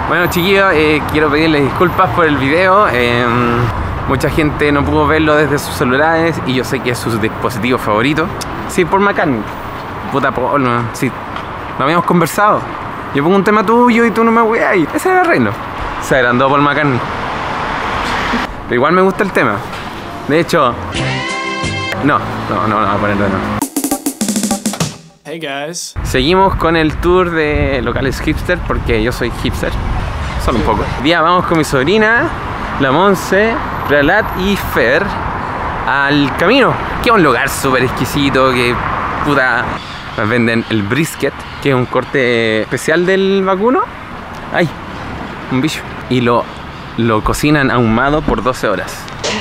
Bueno, chiquillos, quiero pedirles disculpas por el video. Mucha gente no pudo verlo desde sus celulares y yo sé que es su dispositivo favorito. Sí, por McCartney. Puta polvo, sí. Lo habíamos conversado. Yo pongo un tema tuyo y tú no me weas. Ese era el reino. Se agrandó Paul McCartney. Pero igual me gusta el tema. De hecho... No, voy a ponerlo de nuevo. Hey guys. Seguimos con el tour de locales hipster porque yo soy hipster. Solo un poco. Hoy día vamos con mi sobrina, la Monse, Pralat y Fer al Camino, que es un lugar súper exquisito que puta nos venden el brisket, que es un corte especial del vacuno. Ay, un bicho. Y lo cocinan ahumado por 12 horas.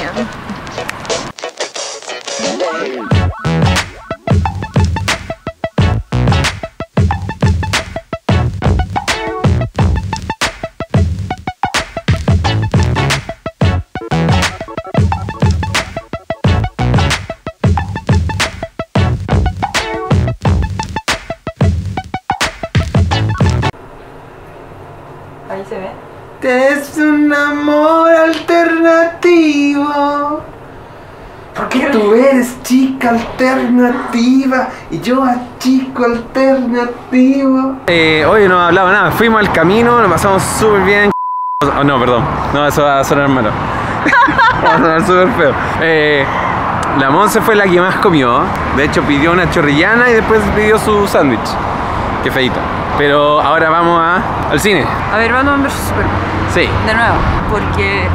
Ahí se ve. Es un amor alternativo. Porque tú eres chica alternativa y yo a chico alternativo. Hoy no hablaba nada, fuimos al Camino, lo pasamos súper bien. Oh, no, perdón, no, eso va a sonar malo. Va a sonar súper feo. La Monse fue la que más comió. De hecho pidió una chorrillana y después pidió su sándwich. Qué feita. Pero ahora vamos al cine. A ver, Batman vs Superman. Sí. De nuevo, porque...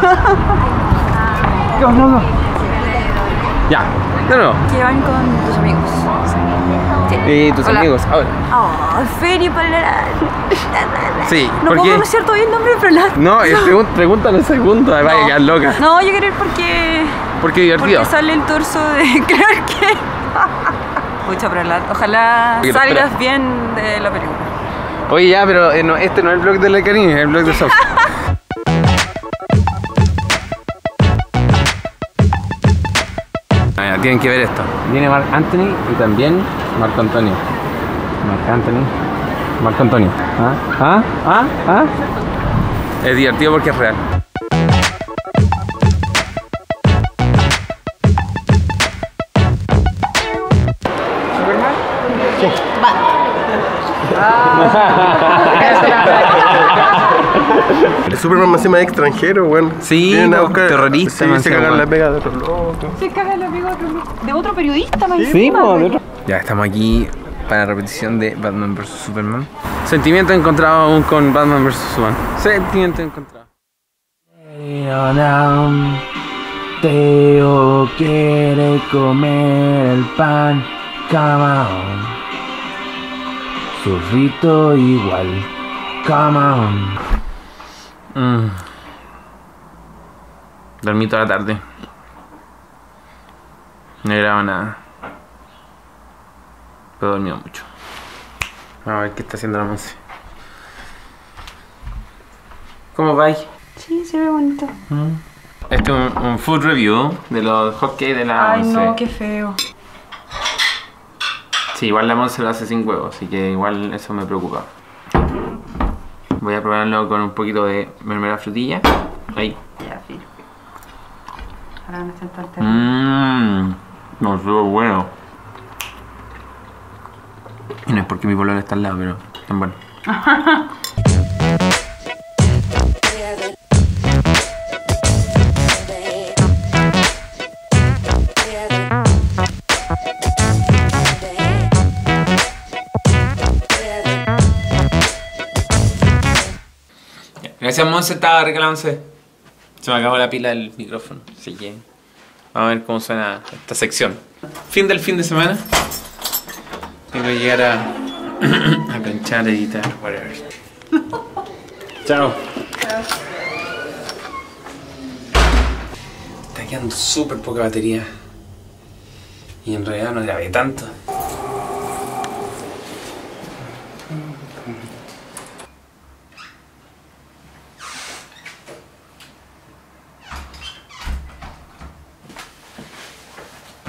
No. Ya, de nuevo. Que van con tus amigos. Sí. Y tus amigos, ahora. Oh, Fer y Pralat. Sí, No ¿por puedo qué? pronunciar todavía el nombre de Pralat. No, pregúntale un segundo, vaya a quedar loca. No, yo quiero ir porque... Porque divertido. Porque sale el torso de Clark Kent. Pucha, Pralat, ojalá Pero, salgas espera. bien de la película. Oye, ya, pero no, este no es el blog de la Karine, es el blog de South. Tienen que ver esto. Viene Marc Anthony y también Marco Antonio. Marco Antonio. Es divertido porque es real. ¿Superman? Sí. El Superman más encima extranjero, weón. Sí, Vienen a no, buscar, terrorista, sí, más se encima, cagan la weón. pega de otro loco. Se caga el amigo de otro periodista, más Sí, encima, güey. Ya estamos aquí para la repetición de Batman vs Superman. Sentimiento encontrado aún con Batman vs Superman. Sentimiento encontrado. Teo quiere comer el pan, come Surrito igual, come Dormí toda la tarde. No grababa nada. Pero he dormido mucho. Vamos a ver qué está haciendo la Monse. ¿Cómo vais? Sí, se ve bonito. Este es un food review de los hotcakes de la Ay, Monse. no, qué feo. Sí, igual la Monse lo hace sin huevo, así que igual eso me preocupa. Voy a probarlo con un poquito de mermelada frutilla. Ahí. Ya, filo. Ahora no estén tan terribles. No, estuvo bueno. Y no es porque mi pololo está al lado, pero están buenos. Gracias, Monse, estaba regalándose. Se me acabó la pila del micrófono, así que vamos a ver cómo suena esta sección. Fin del fin de semana. Tengo que llegar a planchar, editar, whatever. Chao. Está quedando súper poca batería. Y en realidad no grabé tanto.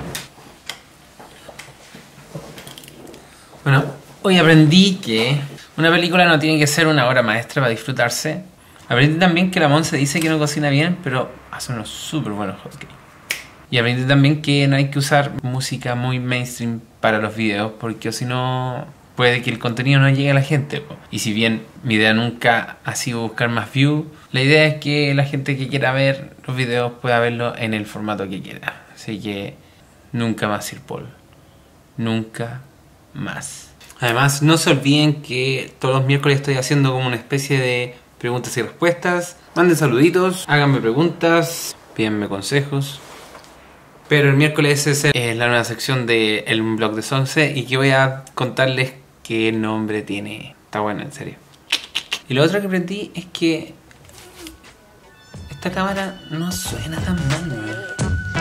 Bueno, hoy aprendí que Una película no tiene que ser una obra maestra para disfrutarse. Aprendí también que la Monse dice que no cocina bien, pero hace unos súper buenos hotcakes. Y aprendí también que no hay que usar música muy mainstream para los videos, porque si no puede que el contenido no llegue a la gente. Y si bien mi idea nunca ha sido buscar más views, la idea es que la gente que quiera ver los videos pueda verlo en el formato que quiera. Así que nunca más Sir Paul. Nunca más. Además, no se olviden que todos los miércoles estoy haciendo como una especie de preguntas y respuestas. Manden saluditos, háganme preguntas, pídanme consejos. Pero el miércoles es la nueva sección de El Blog de Sonce y que voy a contarles qué nombre tiene. Está bueno, en serio. Y lo otro que aprendí es que esta cámara no suena tan mal, ¿no?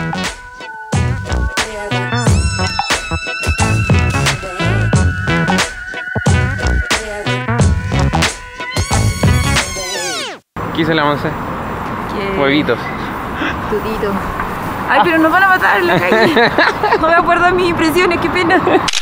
¿Qué hizo la Monse? Huevitos. Tutito. Ay, pero nos van a matar en la calle. No me acuerdo de mis impresiones, qué pena.